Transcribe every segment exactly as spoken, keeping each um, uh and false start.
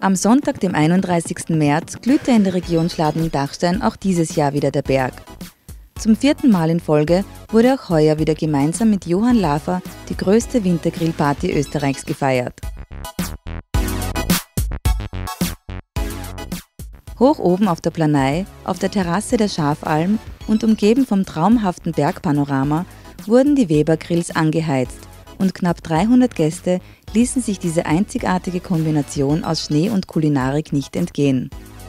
Am Sonntag, dem einunddreißigsten März, glühte in der Region Schladming-Dachstein auch dieses Jahr wieder der Berg. Zum vierten Mal in Folge wurde auch heuer wieder gemeinsam mit Johann Lafer die größte Wintergrillparty Österreichs gefeiert. Hoch oben auf der Planei, auf der Terrasse der Schafalm und umgeben vom traumhaften Bergpanorama wurden die Weber-Grills angeheizt und knapp dreihundert Gäste ließen sich diese einzigartige Kombination aus Schnee und Kulinarik nicht entgehen.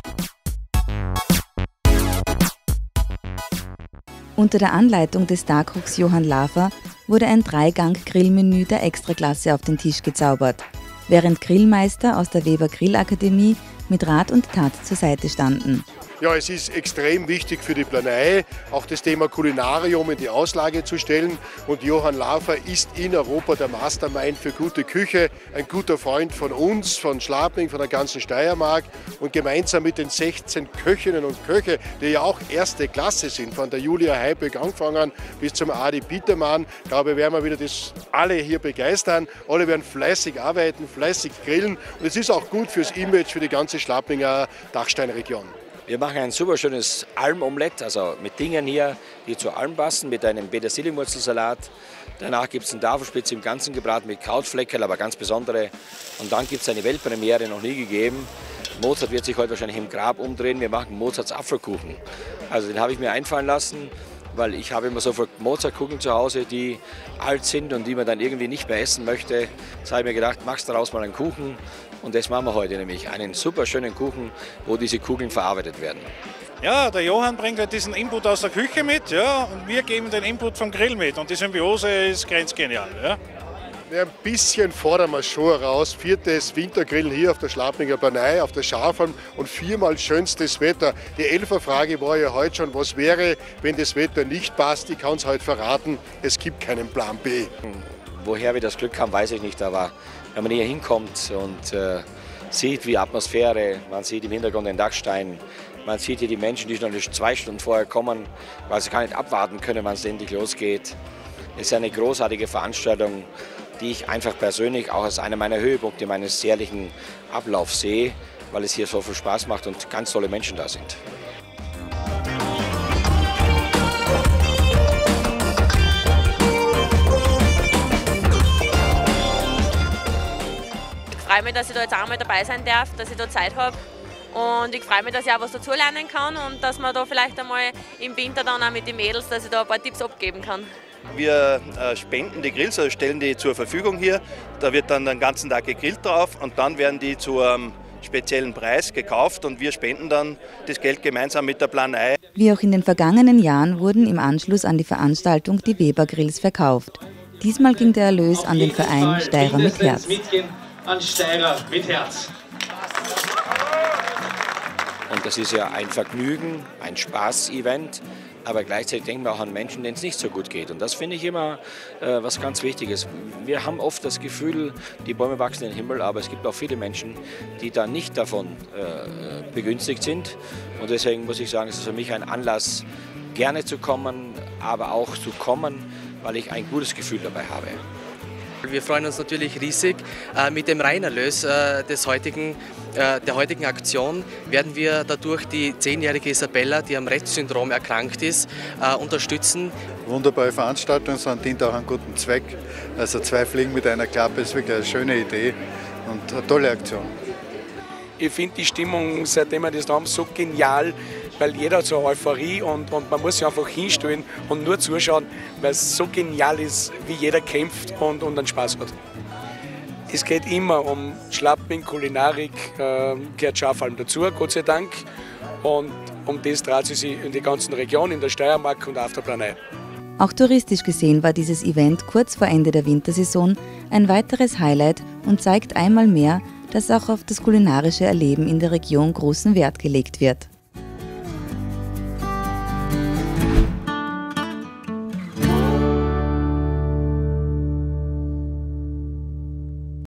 Unter der Anleitung des Darkochs Johann Lafer wurde ein Dreigang-Grillmenü der Extraklasse auf den Tisch gezaubert, während Grillmeister aus der Weber Grillakademie mit Rat und Tat zur Seite standen. Ja, es ist extrem wichtig für die Planei, auch das Thema Kulinarium in die Auslage zu stellen. Und Johann Lafer ist in Europa der Mastermind für gute Küche, ein guter Freund von uns, von Schladming, von der ganzen Steiermark. Und gemeinsam mit den sechzehn Köchinnen und Köche, die ja auch erste Klasse sind, von der Julia Heiböck angefangen bis zum Adi Petermann, glaube ich, werden wir wieder das alle hier begeistern. Alle werden fleißig arbeiten, fleißig grillen. Und es ist auch gut fürs Image, für die ganze Schladminger Dachsteinregion. Wir machen ein super schönes Almomelett, also mit Dingen hier, die zur Alm passen, mit einem Petersilienwurzelsalat. Danach gibt es einen Tafelspitz im Ganzen gebraten mit Krautfleckerl, aber ganz besondere. Und dann gibt es eine Weltpremiere, noch nie gegeben. Mozart wird sich heute wahrscheinlich im Grab umdrehen. Wir machen Mozarts Apfelkuchen. Also den habe ich mir einfallen lassen, weil ich habe immer so viele Mozartkuchen zu Hause, die alt sind und die man dann irgendwie nicht mehr essen möchte. Jetzt habe ich mir gedacht, machst daraus mal einen Kuchen. Und das machen wir heute, nämlich einen super schönen Kuchen, wo diese Kugeln verarbeitet werden. Ja, der Johann bringt halt diesen Input aus der Küche mit, ja, und wir geben den Input vom Grill mit. Und die Symbiose ist grenzgenial. Ja. Ja, ein bisschen fordern wir schon raus. Viertes Wintergrillen hier auf der Schladminger Planei, auf der Schafalm und viermal schönstes Wetter. Die Elferfrage war ja heute schon, was wäre, wenn das Wetter nicht passt. Ich kann es heute verraten, es gibt keinen Plan B. Woher wir das Glück haben, weiß ich nicht, aber wenn man hier hinkommt und äh, sieht, wie Atmosphäre, man sieht im Hintergrund den Dachstein, man sieht hier die Menschen, die schon zwei Stunden vorher kommen, weil sie gar nicht abwarten können, wann es endlich losgeht. Es ist eine großartige Veranstaltung, die ich einfach persönlich auch als einer meiner Höhepunkte meines jährlichen Ablaufs sehe, weil es hier so viel Spaß macht und ganz tolle Menschen da sind. Ich freue mich, dass ich da jetzt auch mal dabei sein darf, dass ich da Zeit habe. Und ich freue mich, dass ich auch was dazulernen kann und dass man da vielleicht einmal im Winter dann auch mit den Mädels, dass ich da ein paar Tipps abgeben kann. Wir äh, spenden die Grills, also stellen die zur Verfügung hier. Da wird dann den ganzen Tag gegrillt drauf und dann werden die zu einem speziellen Preis gekauft und wir spenden dann das Geld gemeinsam mit der Planei. Wie auch in den vergangenen Jahren wurden im Anschluss an die Veranstaltung die Weber-Grills verkauft. Diesmal ging der Erlös an den Verein Steirer mit Herz. An Steirer mit Herz. Und das ist ja ein Vergnügen, ein Spaß-Event, aber gleichzeitig denken wir auch an Menschen, denen es nicht so gut geht. Und das finde ich immer äh, was ganz Wichtiges. Wir haben oft das Gefühl, die Bäume wachsen in den Himmel, aber es gibt auch viele Menschen, die da nicht davon äh, begünstigt sind. Und deswegen muss ich sagen, es ist für mich ein Anlass, gerne zu kommen, aber auch zu kommen, weil ich ein gutes Gefühl dabei habe. Wir freuen uns natürlich riesig. Mit dem Reinerlös des heutigen, der heutigen Aktion werden wir dadurch die zehnjährige Isabella, die am Rett-Syndrom erkrankt ist, unterstützen. Wunderbare Veranstaltung, es dient auch einen guten Zweck. Also zwei Fliegen mit einer Klappe ist wirklich eine schöne Idee und eine tolle Aktion. Ich finde die Stimmung, seitdem wir das haben, so genial, weil jeder hat so eine Euphorie und, und man muss sich einfach hinstellen und nur zuschauen, weil es so genial ist, wie jeder kämpft und, und einen Spaß hat. Es geht immer um Schladming, Kulinarik, äh, gehört Schafalm dazu, Gott sei Dank. Und um das dreht sie sich in der ganzen Region, in der Steiermark und auf der Planei. Auch touristisch gesehen war dieses Event kurz vor Ende der Wintersaison ein weiteres Highlight und zeigt einmal mehr, dass auch auf das kulinarische Erleben in der Region großen Wert gelegt wird.